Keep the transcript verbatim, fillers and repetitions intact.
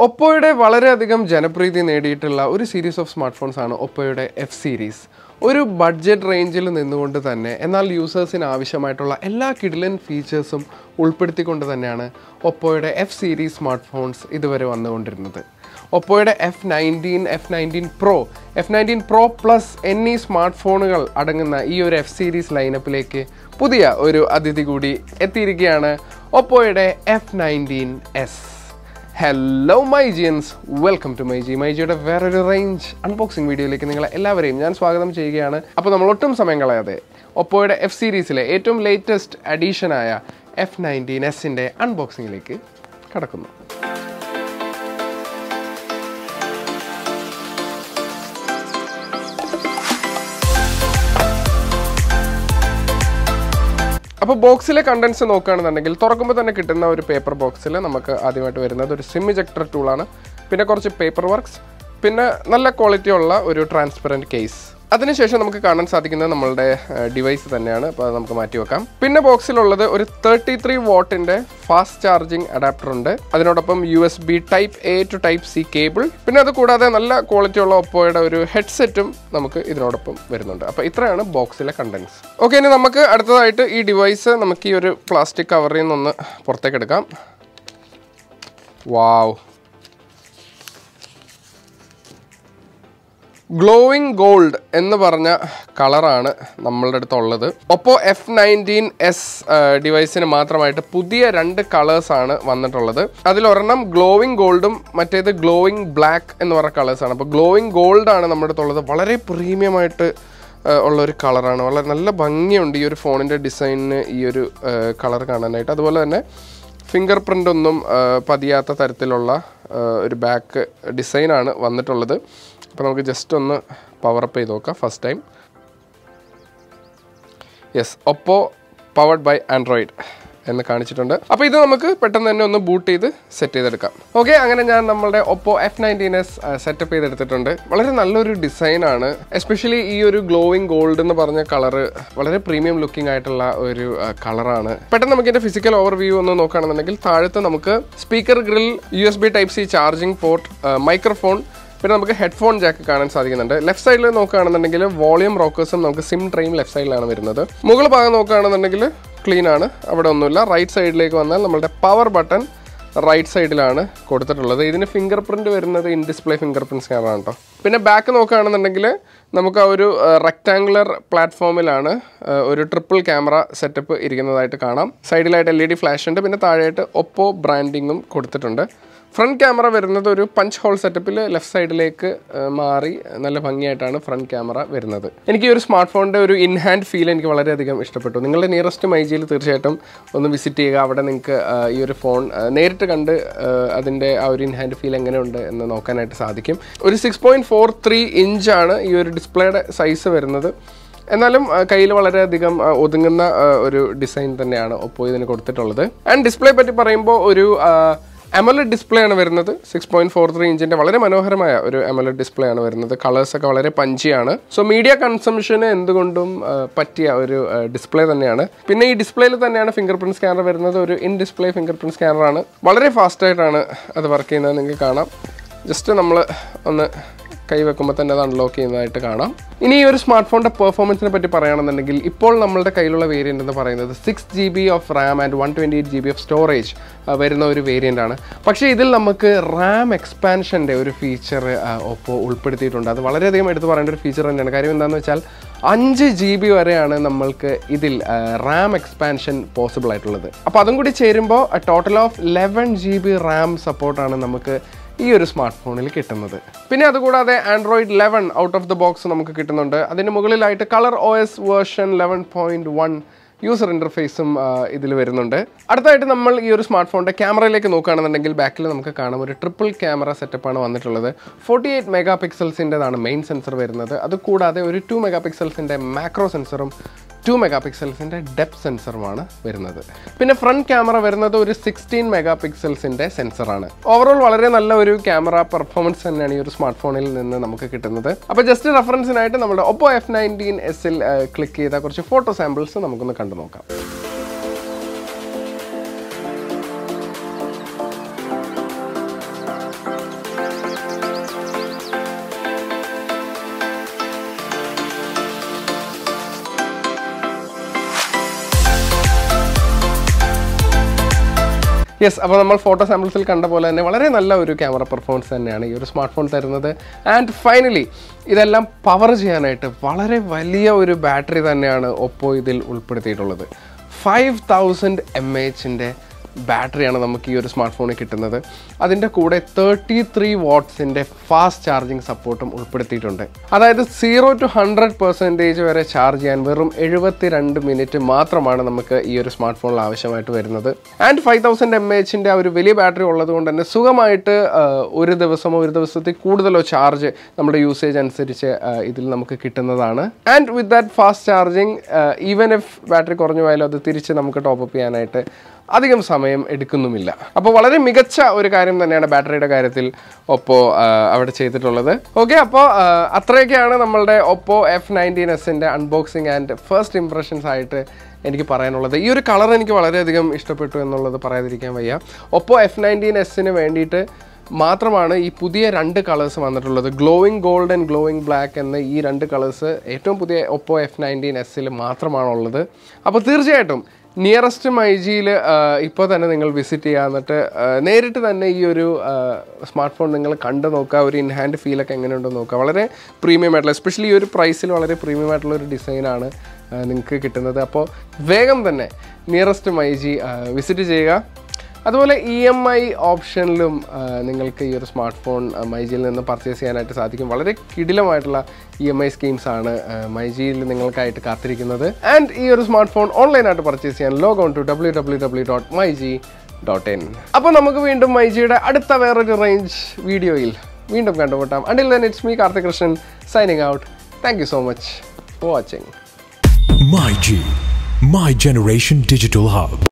ഒപ്പോയുടെ വളരെയധികം ജനപ്രീതി നേടിയിട്ടുള്ള ഒരു സീരീസ് ഓഫ് സ്മാർട്ട് ഫോൺസ് ആണ് ഒപ്പോയുടെ എഫ് സീരീസ്. ഒരു ബഡ്ജറ്റ് റേഞ്ചിൽ നിന്നുകൊണ്ട് തന്നെ എന്നാൽ യൂസേഴ്സിന് ആവശ്യമായിട്ടുള്ള എല്ലാ കിടിലൻ ഫീച്ചേഴ്സും ഉൾപ്പെടുത്തിക്കൊണ്ട് തന്നെയാണ് ഒപ്പോയുടെ എഫ് സീരീസ് സ്മാർട്ട് ഫോൺസ് ഇതുവരെ വന്നുകൊണ്ടിരുന്നത്. ഒപ്പോയുടെ F nineteen, F nineteen pro, F nineteen pro plus എന്നീ സ്മാർട്ട് ഫോണുകൾ അടങ്ങുന്ന ഈ ഒരു എഫ് സീരീസ് ലൈനപ്പിലേക്ക് പുതിയ ഒരു അതിഥി കൂടി എത്തിയിരിക്കുകയാണ്. ഒപ്പോയുടെ എഫ് നയൻറ്റീൻ എസ്. ഹലോ മൈജിയൻസ്, വെൽക്കം ടു മൈജി. മൈജിയുടെ വേറൊരു റേഞ്ച് അൺബോക്സിംഗ് വീഡിയോയിലേക്ക് നിങ്ങളെ എല്ലാവരെയും ഞാൻ സ്വാഗതം ചെയ്യുകയാണ്. അപ്പോൾ നമ്മൾ ഒട്ടും സമയം കളയാതെ ഒപ്പോയുടെ എഫ് സീരീസിലെ ഏറ്റവും ലേറ്റസ്റ്റ് അഡീഷനായ എഫ് നയൻറ്റീൻ എസിൻ്റെ അൺബോക്സിങ്ങിലേക്ക് കടക്കുന്നു. അപ്പോൾ ബോക്സിലെ കണ്ടൻസ് നോക്കുകയാണെന്നുണ്ടെങ്കിൽ തുറക്കുമ്പോൾ തന്നെ കിട്ടുന്ന ഒരു പേപ്പർ ബോക്സിൽ നമുക്ക് ആദ്യമായിട്ട് വരുന്നത് ഒരു സിം ഇജക്ടർ ടൂളാണ്, പിന്നെ കുറച്ച് പേപ്പർ വർക്ക്സ്, പിന്നെ നല്ല ക്വാളിറ്റി ഉള്ള ഒരു ട്രാൻസ്പെറൻറ്റ് കേസ്. അതിനുശേഷം നമുക്ക് കാണാൻ സാധിക്കുന്നത് നമ്മളുടെ ഡിവൈസ് തന്നെയാണ്. അപ്പോൾ അത് നമുക്ക് മാറ്റി വെക്കാം. പിന്നെ ബോക്സിലുള്ളത് ഒരു തേർട്ടി ത്രീ വാട്ടിൻ്റെ ഫാസ്റ്റ് ചാർജിങ് അഡാപ്റ്റർ ഉണ്ട്. അതിനോടൊപ്പം U S B type A to type C cable, പിന്നെ അത് കൂടാതെ നല്ല ക്വാളിറ്റി ഉള്ള ഒപ്പോയുടെ ഒരു ഹെഡ്സെറ്റും നമുക്ക് ഇതിനോടൊപ്പം വരുന്നുണ്ട്. അപ്പോൾ ഇത്രയാണ് ബോക്സിലെ കണ്ടൻസ്. ഓക്കെ, ഇനി നമുക്ക് അടുത്തതായിട്ട് ഈ ഡിവൈസ് നമുക്ക് ഈ ഒരു പ്ലാസ്റ്റിക് കവറിൽ നിന്നൊന്ന് പുറത്തേക്ക് എടുക്കാം. വാവ്, ഗ്ലോയിങ് ഗോൾഡ് എന്ന് പറഞ്ഞ കളറാണ് നമ്മളുടെ അടുത്തുള്ളത്. ഒപ്പോ എഫ് നയൻറ്റീൻ എസ് ഡിവൈസിന് മാത്രമായിട്ട് പുതിയ രണ്ട് കളേഴ്സാണ് വന്നിട്ടുള്ളത്. അതിലൊരെണ്ണം ഗ്ലോയിങ് ഗോൾഡും മറ്റേത് ഗ്ലോയിങ് ബ്ലാക്ക് എന്ന് പറഞ്ഞ കളേഴ്സാണ്. അപ്പോൾ ഗ്ലോയിങ് ഗോൾഡാണ് നമ്മുടെ അടുത്തുള്ളത്. വളരെ പ്രീമിയമായിട്ട് ഉള്ളൊരു കളറാണ്. വളരെ നല്ല ഭംഗിയുണ്ട് ഈ ഒരു ഫോണിൻ്റെ ഡിസൈനിന് ഈ ഒരു കളർ കാണാനായിട്ട്. അതുപോലെ തന്നെ ഫിംഗർ പ്രിൻ്റ് ഒന്നും പതിയാത്ത തരത്തിലുള്ള ഒരു ബാക്ക് ഡിസൈനാണ് വന്നിട്ടുള്ളത്. അപ്പോൾ നമുക്ക് ജസ്റ്റ് ഒന്ന് പവറപ്പ് ചെയ്ത് നോക്കാം. First time yes, Oppo powered by Android എന്ന് കാണിച്ചിട്ടുണ്ട്. അപ്പോൾ ഇത് നമുക്ക് പെട്ടെന്ന് തന്നെ ഒന്ന് ബൂട്ട് ചെയ്ത് സെറ്റ് ചെയ്തെടുക്കാം. ഓക്കെ, അങ്ങനെ ഞാൻ നമ്മളുടെ Oppo F nineteen S setup ചെയ്തെടുത്തിട്ടുണ്ട്. വളരെ നല്ലൊരു ഡിസൈനാണ്. എസ്പെഷ്യലി ഈ ഒരു ഗ്ലോയിങ് ഗോൾഡ് എന്ന് പറഞ്ഞ കളറ് വളരെ പ്രീമിയം ലുക്കിംഗ് ആയിട്ടുള്ള ഒരു കളറാണ്. പെട്ടെന്ന് നമുക്ക് ഇതിൻ്റെ ഫിസിക്കൽ ഓവർവ്യൂ ഒന്ന് നോക്കുകയാണെന്നുണ്ടെങ്കിൽ താഴത്ത് നമുക്ക് speaker grill, U S B type C charging port, microphone, പിന്നെ നമുക്ക് ഹെഡ്ഫോൺ ജാക്ക് കാണാൻ സാധിക്കുന്നുണ്ട്. ലെഫ്റ്റ് സൈഡിൽ നോക്കുകയാണെന്നുണ്ടെങ്കിൽ വോളിയം റോക്കേഴ്സും നമുക്ക് സിം ട്രെയിം ലെഫ്റ്റ് സൈഡിലാണ് വരുന്നത്. മുകൾ ഭാഗം നോക്കുകയാണെന്നുണ്ടെങ്കിൽ ക്ലീൻ ആണ്, അവിടെ ഒന്നുമില്ല. റൈറ്റ് സൈഡിലേക്ക് വന്നാൽ നമ്മുടെ പവർ ബട്ടൺ റൈറ്റ് സൈഡിലാണ് കൊടുത്തിട്ടുള്ളത്. ഇതിന് ഫിംഗർ പ്രിൻറ്റ് വരുന്നത് ഇൻ ഡിസ്പ്ലേ ഫിംഗർ പ്രിൻറ്റ് സ്കാനറാണ് കേട്ടോ. പിന്നെ ബാക്ക് നോക്കുകയാണെന്നുണ്ടെങ്കിൽ നമുക്ക് ആ ഒരു റെക്ടാങ്കുലർ പ്ലാറ്റ്ഫോമിലാണ് ഒരു ട്രിപ്പിൾ ക്യാമറ സെറ്റപ്പ് ഇരിക്കുന്നതായിട്ട് കാണാം. സൈഡിലായിട്ട് എൽ ഇ ഡി ഫ്ലാഷ് ഉണ്ട്, പിന്നെ താഴെയായിട്ട് ഒപ്പോ ബ്രാൻഡിങ്ങും കൊടുത്തിട്ടുണ്ട്. ഫ്രണ്ട് ക്യാമറ വരുന്നത് ഒരു പഞ്ച് ഹോൾ സെറ്റപ്പിൽ ലെഫ്റ്റ് സൈഡിലേക്ക് മാറി നല്ല ഭംഗിയായിട്ടാണ് ഫ്രണ്ട് ക്യാമറ വരുന്നത്. എനിക്ക് ഈ ഒരു സ്മാർട്ട് ഫോണിൻ്റെ ഒരു ഇൻ ഹാൻഡ് ഫീൽ എനിക്ക് വളരെയധികം ഇഷ്ടപ്പെട്ടു. നിങ്ങളുടെ നിയറസ്റ്റ് മൈജിയിൽ തീർച്ചയായിട്ടും ഒന്ന് വിസിറ്റ് ചെയ്യുക. അവിടെ നിങ്ങൾക്ക് ഈ ഒരു ഫോൺ നേരിട്ട് കണ്ട് അതിൻ്റെ ആ ഒരു ഇൻ ഹാൻഡ് ഫീൽ എങ്ങനെയുണ്ട് എന്ന് നോക്കാനായിട്ട് സാധിക്കും. ഒരു സിക്സ് പോയിൻറ്റ് ഫോർ ത്രീ ഇഞ്ചാണ് ഈ ഒരു ഡിസ്പ്ലേയുടെ സൈസ് വരുന്നത്. എന്നാലും കയ്യിൽ വളരെയധികം ഒതുങ്ങുന്ന ഒരു ഡിസൈൻ തന്നെയാണ് ഒപ്പോ ഇതിന് കൊടുത്തിട്ടുള്ളത്. ആൻഡ് ഡിസ്പ്ലേ പറ്റി പറയുമ്പോൾ ഒരു അമോലെഡ് ഡിസ്പ്ലേ ആണ് വരുന്നത്. സിക്സ് പോയിൻറ്റ് ഫോർ ത്രീ ഇഞ്ചിൻ്റെ വളരെ മനോഹരമായ ഒരു അമോലെഡ് ഡിസ്പ്ലേ ആണ് വരുന്നത്. കളേഴ്സൊക്കെ വളരെ പഞ്ചിയാണ്. സോ മീഡിയ കൺസംഷന് എന്തുകൊണ്ടും പറ്റിയ ഒരു ഡിസ്പ്ലേ തന്നെയാണ്. പിന്നെ ഈ ഡിസ്പ്ലേയിൽ തന്നെയാണ് ഫിംഗർ പ്രിൻറ്റ് സ്കാനർ വരുന്നത്. ഒരു ഇൻ ഡിസ്പ്ലേ ഫിംഗർ പ്രിൻറ്റ് സ്കാനറാണ്. വളരെ ഫാസ്റ്റായിട്ടാണ് അത് വർക്ക് ചെയ്യുന്നത് നിങ്ങൾക്ക് കാണാം. ജസ്റ്റ് നമ്മൾ ഒന്ന് കൈവെക്കുമ്പോൾ തന്നെ അത് അൺലോക്ക് ചെയ്യുന്നതായിട്ട് കാണാം. ഇനി ഈ ഒരു സ്മാർട്ട് ഫോണിൻ്റെ പെർഫോമൻസിനെ പറ്റി പറയുകയാണെന്നുണ്ടെങ്കിൽ ഇപ്പോൾ നമ്മളുടെ കയ്യിലുള്ള വേരിയൻ്റ് എന്ന് പറയുന്നത് six G B of RAM and one twenty eight G B of storage വരുന്ന ഒരു വേരിയൻ്റ് ആണ്. പക്ഷേ ഇതിൽ നമുക്ക് റാം എക്സ്പാൻഷൻ്റെ ഒരു ഫീച്ചർ ഒപ്പോ ഉൾപ്പെടുത്തിയിട്ടുണ്ട്. അത് വളരെയധികം എടുത്ത് പറയേണ്ട ഒരു ഫീച്ചർ തന്നെയാണ്. കാര്യം എന്താണെന്ന് വെച്ചാൽ അഞ്ച് ജി ബി വരെയാണ് നമ്മൾക്ക് ഇതിൽ റാം എക്സ്പാൻഷൻ പോസിബിൾ ആയിട്ടുള്ളത്. അപ്പോൾ അതും കൂടി ചേരുമ്പോൾ total of eleven G B RAM സപ്പോർട്ടാണ് നമുക്ക് ഈ ഒരു സ്മാർട്ട് ഫോണിൽ കിട്ടുന്നത്. പിന്നെ അതുകൂടാതെ Android eleven out of the box നമുക്ക് കിട്ടുന്നുണ്ട്. അതിന് മുകളിലായിട്ട് Color O S version eleven point one user ഇൻ്റർഫേസും ഇതിൽ വരുന്നുണ്ട്. അടുത്തായിട്ട് നമ്മൾ ഈ ഒരു സ്മാർട്ട് ഫോണിൻ്റെ ക്യാമറയിലേക്ക് നോക്കുകയാണെന്നുണ്ടെങ്കിൽ ബാക്കിൽ നമുക്ക് കാണാം ഒരു ട്രിപ്പിൾ ക്യാമറ സെറ്റപ്പാണ് വന്നിട്ടുള്ളത്. ഫോർട്ടി എയ്റ്റ് മെഗാ പിക്സൽസിൻ്റെതാണ് മെയിൻ സെൻസർ വരുന്നത്. അതുകൂടാതെ ഒരു ടു മെഗാ പിക്സൽസിൻ്റെ മാക്രോ സെൻസറും ടു മെഗാ പിക്സൽസിൻ്റെ ഡെപ്ത് സെൻസറുമാണ് വരുന്നത്. പിന്നെ ഫ്രണ്ട് ക്യാമറ വരുന്നത് ഒരു സിക്സ്റ്റീൻ മെഗാ പിക്സൽസിൻ്റെ സെൻസറാണ്. ഓവറോൾ വളരെ നല്ല ഒരു ക്യാമറ പെർഫോമൻസ് തന്നെയാണ് ഈ ഒരു സ്മാർട്ട് ഫോണിൽ നിന്ന് നമുക്ക് കിട്ടുന്നത്. അപ്പോൾ ജസ്റ്റ് റെഫറൻസിനായിട്ട് നമ്മുടെ ഒപ്പോ എഫ് നയൻറ്റീൻ എസിൽ ക്ലിക്ക് ചെയ്ത കുറച്ച് ഫോട്ടോ സാമ്പിൾസ് നമുക്കൊന്ന് കണ്ടു നോക്കാം. യെസ്, അപ്പോൾ നമ്മൾ ഫോട്ടോ സാമ്പിൾസിൽ കണ്ട പോലെ തന്നെ വളരെ നല്ല ഒരു ക്യാമറ പെർഫോമൻസ് തന്നെയാണ് ഈ ഒരു സ്മാർട്ട് ഫോൺ തരുന്നത്. ആൻഡ് ഫൈനലി ഇതെല്ലാം പവർ ചെയ്യാനായിട്ട് വളരെ വലിയ ഒരു ബാറ്ററി തന്നെയാണ് ഒപ്പോ ഇതിൽ ഉൾപ്പെടുത്തിയിട്ടുള്ളത്. ഫൈവ് തൗസൻഡ് എം എച്ചിൻ്റെ ബാറ്ററിയാണ് നമുക്ക് ഈ ഒരു സ്മാർട്ട് ഫോണിൽ കിട്ടുന്നത്. അതിൻ്റെ കൂടെ തേർട്ടി ത്രീ വാട്ട്സിൻ്റെ ഫാസ്റ്റ് ചാർജിങ് സപ്പോർട്ടും ഉൾപ്പെടുത്തിയിട്ടുണ്ട്. അതായത് സീറോ ടു ഹൺഡ്രഡ് പെർസെൻറ്റേജ് വരെ ചാർജ് ചെയ്യാൻ വെറും എഴുപത്തി രണ്ട് മിനിറ്റ് മാത്രമാണ് നമുക്ക് ഈ ഒരു സ്മാർട്ട് ഫോണിൽ ആവശ്യമായിട്ട് വരുന്നത്. ആൻഡ് ഫൈവ് തൗസൻഡ് എം എച്ചിൻ്റെ ആ ഒരു വലിയ ബാറ്ററി ഉള്ളത് കൊണ്ട് തന്നെ സുഖമായിട്ട് ഒരു ദിവസമോ ഒരു ദിവസത്തിൽ കൂടുതലോ ചാർജ് നമ്മുടെ യൂസേജ് അനുസരിച്ച് ഇതിൽ നമുക്ക് കിട്ടുന്നതാണ്. And with that fast charging even if battery കുറഞ്ഞു പോയാലും അത് തിരിച്ച് നമുക്ക് ടോപ്പ് അപ്പ് ചെയ്യാനായിട്ട് അധികം സമയം എടുക്കുന്നുമില്ല. അപ്പോൾ വളരെ മികച്ച ഒരു കാര്യം തന്നെയാണ് ബാറ്ററിയുടെ കാര്യത്തിൽ ഒപ്പോ അവിടെ ചെയ്തിട്ടുള്ളത്. ഓക്കെ, അപ്പോൾ അത്രയൊക്കെയാണ് നമ്മളുടെ ഒപ്പോ എഫ് നയൻറ്റീൻ എസിൻ്റെ അൺബോക്സിങ് ആൻഡ് ഫസ്റ്റ് ഇംപ്രഷൻസ് ആയിട്ട് എനിക്ക് പറയാനുള്ളത്. ഈ ഒരു കളർ എനിക്ക് വളരെയധികം ഇഷ്ടപ്പെട്ടു എന്നുള്ളത് പറയാതിരിക്കാൻ വയ്യ. ഒപ്പോ എഫ് നയൻറ്റീൻ എസിന് വേണ്ടിയിട്ട് മാത്രമാണ് ഈ പുതിയ രണ്ട് കളേഴ്സ് വന്നിട്ടുള്ളത്. Glowing gold and glowing black എന്ന ഈ രണ്ട് കളേഴ്സ് ഏറ്റവും പുതിയ ഒപ്പോ എഫ് നയൻറ്റീൻ എസിൽ മാത്രമാണുള്ളത്. അപ്പോൾ തീർച്ചയായിട്ടും നിയറസ്റ്റ് മൈജിയിൽ ഇപ്പോൾ തന്നെ നിങ്ങൾ വിസിറ്റ് ചെയ്യുക, എന്നിട്ട് നേരിട്ട് തന്നെ ഈ ഒരു സ്മാർട്ട് ഫോൺ നിങ്ങൾ കണ്ടു നോക്കുക, ഒരു ഇൻ ഹാൻഡ് ഫീലൊക്കെ എങ്ങനെയുണ്ടെന്ന് നോക്കുക. വളരെ പ്രീമിയം ആയിട്ടുള്ള, എസ്പെഷ്യലി ഈ ഒരു പ്രൈസിൽ വളരെ പ്രീമിയം ആയിട്ടുള്ള ഒരു ഡിസൈനാണ് നിങ്ങൾക്ക് കിട്ടുന്നത്. അപ്പോൾ വേഗം തന്നെ നിയറസ്റ്റ് മൈജി വിസിറ്റ് ചെയ്യുക. അതുപോലെ ഇ എം ഐ ഓപ്ഷനിലും നിങ്ങൾക്ക് ഈ ഒരു സ്മാർട്ട് ഫോൺ മൈജിയിൽ നിന്ന് പർച്ചേസ് ചെയ്യാനായിട്ട് സാധിക്കും. വളരെ കിടിലമായിട്ടുള്ള ഇ എം ഐ സ്കീംസ് ആണ് മൈജിയിൽ നിങ്ങൾക്കായിട്ട് കാത്തിരിക്കുന്നത്. ആൻഡ് ഈ ഒരു സ്മാർട്ട് ഫോൺ ഓൺലൈനായിട്ട് പർച്ചേസ് ചെയ്യാൻ log on to W W W dot my G dot in. അപ്പോൾ നമുക്ക് വീണ്ടും മൈജിയുടെ അടുത്ത വേറൊരു റേഞ്ച് വീഡിയോയിൽ വീണ്ടും കണ്ടുമുട്ടാം. Until then it's me Karthik Krishnan signing out. Thank you so much for watching. myG, my generation digital hub.